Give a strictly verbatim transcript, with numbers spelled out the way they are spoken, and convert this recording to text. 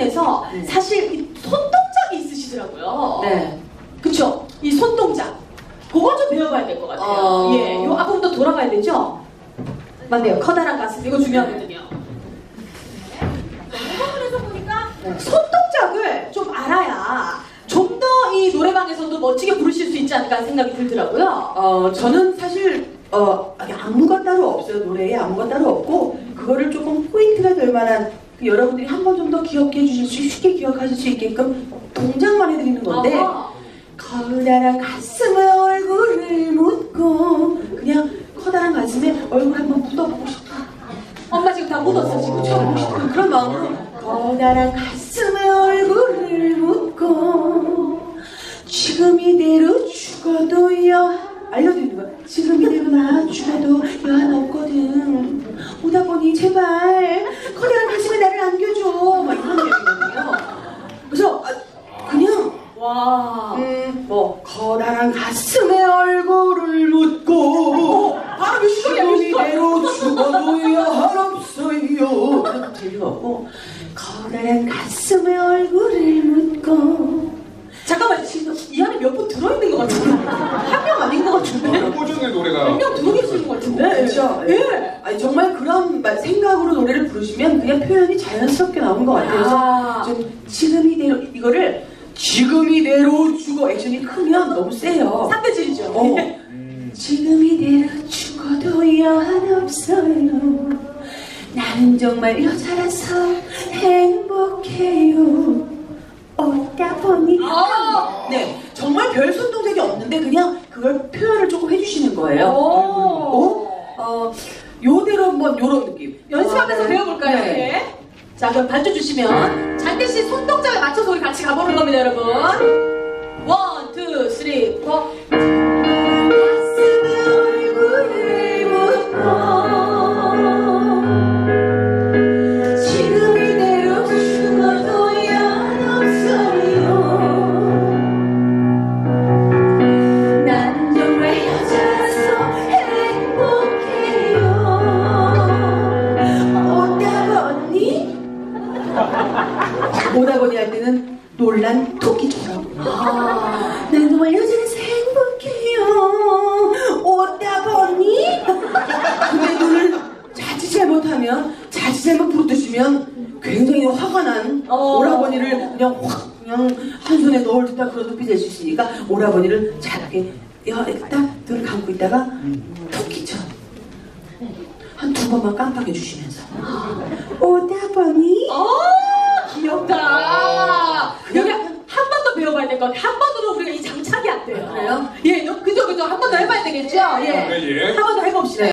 중에서 네. 사실 이 손동작이 있으시더라고요. 네. 그쵸? 이 손동작. 그거 좀 배워봐야 될 것 같아요. 어... 예, 요 앞부분도 돌아가야 되죠? 맞네요. 커다란 가슴. 이거 중요하거든요. 이 부분에서 보니까 네. 손동작을 좀 알아야 좀 더 이 노래방에서도 멋지게 부르실 수 있지 않을까 하는 생각이 들더라고요. 어, 저는 사실 어, 안무가 따로 없어요. 노래에 안무가 따로 없고 그거를 조금 포인트가 될 만한 그 여러분들이 한 번 좀 더 귀엽게 해주실 수 쉽게 기억하실 수 있게끔 동작만 해드리는 건데 아하. 커다란 가슴에 얼굴을 묻고 그냥 커다란 가슴에 얼굴 한번 묻어보고 싶다. 엄마 지금 다 묻었어. 지금 묻어보고 싶다. 그런 마음으로 커다란 가슴에 얼굴을 묻고 지금 이대로 죽어도요. 알려드리는 거야. 지금 이대로 나 죽어도 여한 없거든. 오다 보니 제발 커다란 가슴에 나를 안겨줘. 막 이런 얘기거든요. 그래서 그냥 와. 음, 뭐 커다란 가슴에 얼굴을 묻고 바로 뮤지컬이야, 지금 뮤지컬. 이대로 죽어도 여한 없어요. 그런 재미가 없고 커다란 가슴에 얼굴을 묻고 잠깐만, 지금 이 안에 몇 분 들어있는 것 같은데? 한 명 아닌 것 같은데? 뽀전의 노래가 몇 명 들어 계시는 것 같은데? 그렇죠. 예. 아니 정말 그런 말- 생각으로 노래를 부르시면 그냥 표현이 자연스럽게 나오는 것 같아요. 그래서 아. 좀 지금 이대로 이거를 지금 이대로 죽어 액션이 크면 너무 세요. 상대질이죠. 어. 음. 지금 이대로 죽어도 여한 없어요. 나는 정말 여자라서 행복해요. 오다 보니 아. 네 정말 별 손동작이 없는데 그냥 그걸 표현을 조금 해주시는 거예요. 오. 어? 어 요대로 한번 요런 느낌 연습하면서 어, 네. 배워볼까요? 네. 네. 자, 그럼 반주 주시면 장대씨 손동작에 맞춰서 우리 같이 가보는 겁니다, 여러분. 원, 투, 쓰리, 포. 가슴에 얼굴을 묻고 지금 이대로 죽어도 연 없어요. 난 정말 여자라서 행복해요. 오다 보니 오다 보니 할 때는 놀란 토끼처럼 아. 난 정말 여자라서 행복해요. 오다 보니 근데 눈을 자칫 잘못하면 자칫 잘못 부르듯이면 굉장히 화가 난 어. 오라버니를 그냥 확 그냥 한 손에 넣을 듯한 그런 눈빛이 될 수 있으니까 오라버니를 작게 딱 눈을 감고 있다가 토끼처럼 한 두 번만 깜빡해 주시면서 오다 보니 어, 귀엽다. 여기 한 번 더 배워봐야 될 것 같아요. 한 번으로 우리가 이 장착이 안 돼요. 그래요? 예, 그죠, 그죠. 한 번 더 해봐야 되겠죠? 예. 네, 예. 한 번 더 해봅시다.